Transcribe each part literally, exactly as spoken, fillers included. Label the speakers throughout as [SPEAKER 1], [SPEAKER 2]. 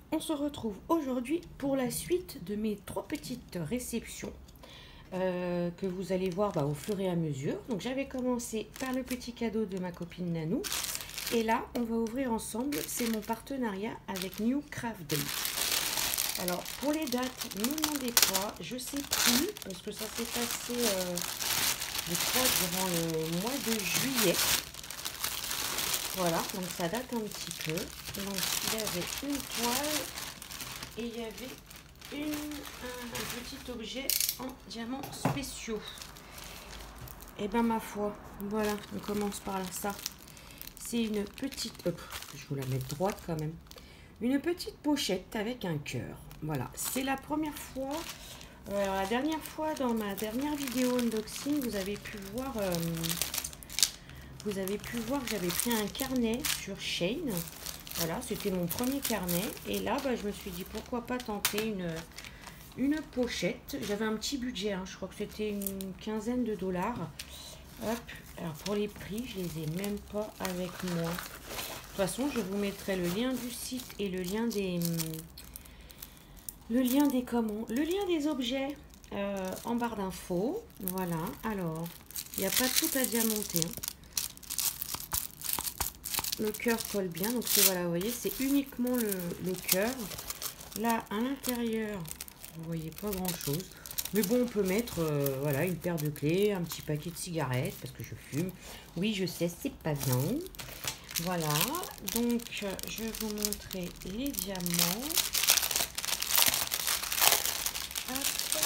[SPEAKER 1] on se retrouve aujourd'hui pour la suite de mes trois petites réceptions euh, que vous allez voir bah, au fur et à mesure. Donc j'avais commencé par le petit cadeau de ma copine Nanou. Et là, on va ouvrir ensemble, c'est mon partenariat avec New Craft Day. Alors, pour les dates, ne me demandez pas, je sais plus, parce que ça s'est passé, euh, je crois, durant le mois de juillet. Voilà, donc ça date un petit peu. Donc, il y avait une toile et il y avait une, un, un petit objet en diamants spéciaux. Et ben ma foi, voilà, on commence par là, ça. C'est une petite, hop, je vous la mets droite quand même. Une petite pochette avec un cœur. Voilà, c'est la première fois. Euh, alors la dernière fois, dans ma dernière vidéo unboxing, vous avez pu voir, euh, vous avez pu voir que j'avais pris un carnet sur Shein. Voilà, c'était mon premier carnet. Et là, bah, je me suis dit pourquoi pas tenter une, une pochette. J'avais un petit budget, hein, je crois que c'était une quinzaine de dollars. Hop, alors pour les prix, je les ai même pas avec moi. De toute façon, je vous mettrai le lien du site et le lien des, le lien des comment, le lien des objets euh, en barre d'infos. Voilà. Alors, il n'y a pas tout à diamanter. Hein. Le cœur colle bien, donc c'est voilà, vous voyez, c'est uniquement le, le cœur. Là, à l'intérieur, vous voyez pas grand chose. Mais bon, on peut mettre euh, voilà, une paire de clés, un petit paquet de cigarettes, parce que je fume. Oui, je sais, c'est pas bien. Voilà, donc je vais vous montrer les diamants. Hop.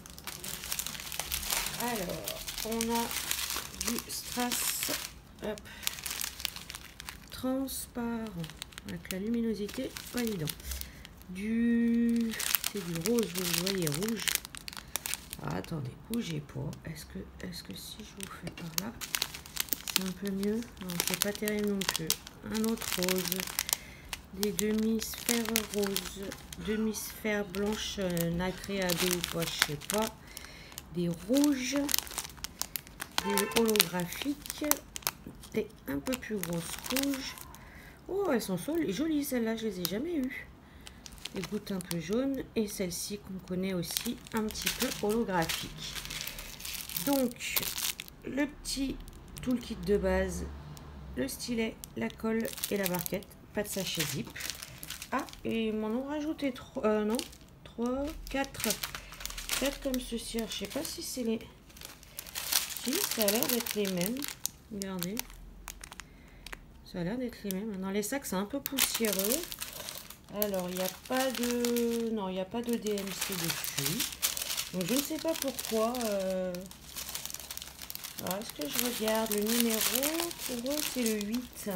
[SPEAKER 1] Alors, on a du strass hop, transparent, avec la luminosité pas évident. Du, c'est du rose, vous voyez, rouge. Ah, attendez, bougez pas. Est-ce que, est-ce que si je vous fais par là, c'est un peu mieux? Non, c'est pas terrible non plus. Un autre rose. Des demi-sphères roses. Demi-sphères blanches euh, nacrées à deux ou quoi, je sais pas. Des rouges. Des holographiques. Des un peu plus grosses rouges. Oh, elles sont jolies celles-là, je les ai jamais eues. Des gouttes un peu jaunes et celle-ci qu'on connaît aussi un petit peu holographique. Donc le petit toolkit de base, le stylet, la colle et la barquette, pas de sachet zip. Ah, et ils m'en ont rajouté trois, euh, non, trois, quatre, quatre comme ceci. Alors, je sais pas si c'est les, si ça a l'air d'être les mêmes. Regardez, ça a l'air d'être les mêmes. Dans les sacs, c'est un peu poussiéreux. Alors, il n'y a pas de... Non, il n'y a pas de D M C dessus. Donc, je ne sais pas pourquoi. Euh... Alors, est-ce que je regarde le numéro? Pour eux, c'est le huit.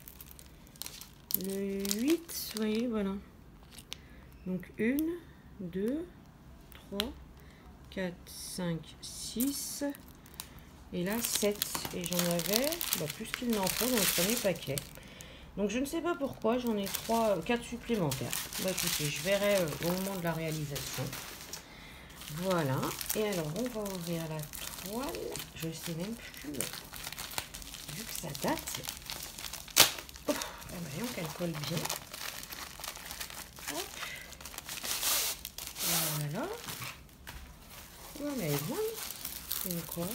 [SPEAKER 1] Le huit, vous voyez, voilà. Donc, une, deux, trois, quatre, cinq, six. Et là, sept. Et j'en avais bah, plus qu'il n'en faut dans le premier paquet. Donc je ne sais pas pourquoi, j'en ai trois, quatre supplémentaires. Bah écoutez, je verrai euh, au moment de la réalisation. Voilà. Et alors on va ouvrir la toile. Je ne sais même plus. Vu que ça date. Oh, voyons qu'elle colle bien. Hop. Voilà. Oh, mais elle est bonne. C'est une quoi?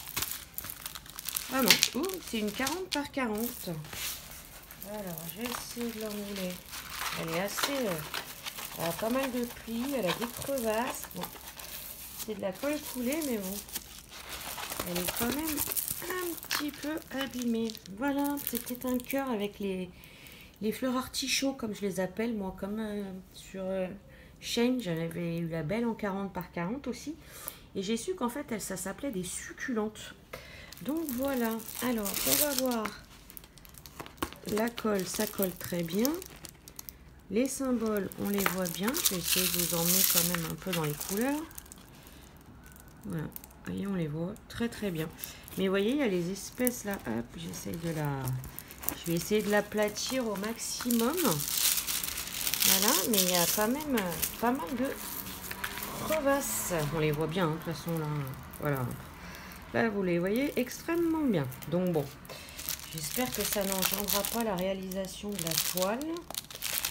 [SPEAKER 1] Ah non, oh, c'est une quarante par quarante. Alors, je vais essayer de l'enrouler. Elle est assez... Euh, elle a pas mal de plis, elle a des crevasses. Bon, c'est de la colle coulée, mais bon. Elle est quand même un petit peu abîmée. Voilà, c'était un cœur avec les, les fleurs artichauts, comme je les appelle, moi. Comme euh, sur euh, Shein, j'avais eu la belle en quarante par quarante aussi. Et j'ai su qu'en fait, elle, ça s'appelait des succulentes. Donc voilà. Alors, on va voir... La colle, ça colle très bien. Les symboles, on les voit bien. Je vais essayer de vous emmener quand même un peu dans les couleurs. Voilà. Vous voyez, on les voit très très bien. Mais vous voyez, il y a les espèces là. Hop, j'essaye de la... Je vais essayer de l'aplatir au maximum. Voilà, mais il y a quand même pas mal de crevasses. On les voit bien, hein, de toute façon là. Voilà. Là, vous les voyez extrêmement bien. Donc bon. J'espère que ça n'engendrera pas la réalisation de la toile.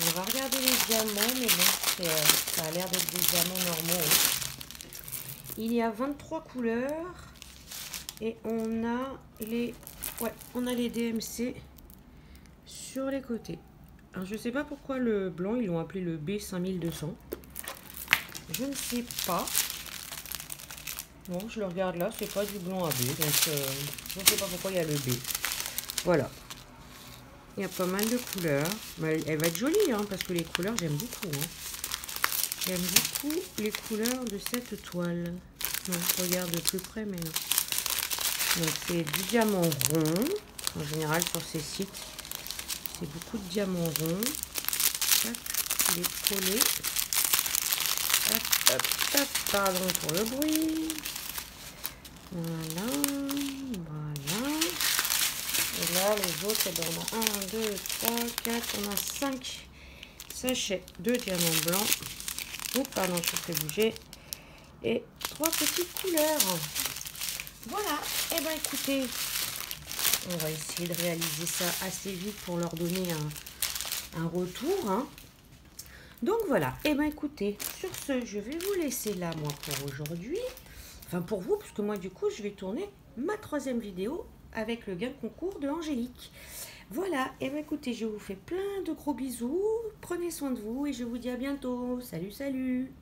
[SPEAKER 1] On va regarder les diamants, mais bon, euh, ça a l'air d'être des diamants normaux. Il y a vingt-trois couleurs et on a les, ouais, on a les D M C sur les côtés. Alors, je ne sais pas pourquoi le blanc, ils l'ont appelé le B cinq mille deux cents. Je ne sais pas. Bon, je le regarde là, c'est pas du blanc à B, donc euh, je ne sais pas pourquoi il y a le B. Voilà. Il y a pas mal de couleurs. Mais elle, elle va être jolie, hein, parce que les couleurs, j'aime beaucoup. Hein. J'aime beaucoup les couleurs de cette toile. Non, je regarde de plus près, mais non. Donc, c'est du diamant rond. En général, sur ces sites, c'est beaucoup de diamants ronds. Hop, il est collé. Hop, hop, hop. Pardon pour le bruit. Voilà, voilà. Et là, les autres, eh ben, on a un, deux, trois, quatre, on a cinq sachets de diamants blancs. Oh, pardon, je fais bouger. Et trois petites couleurs. Voilà. Et eh ben écoutez, on va essayer de réaliser ça assez vite pour leur donner un, un retour. Hein. Donc voilà. Et eh ben écoutez, sur ce, je vais vous laisser là, moi, pour aujourd'hui. Enfin, pour vous, parce que moi, du coup, je vais tourner ma troisième vidéo avec le gain concours de Angélique. Voilà. Et eh ben écoutez, je vous fais plein de gros bisous. Prenez soin de vous et je vous dis à bientôt. Salut, salut.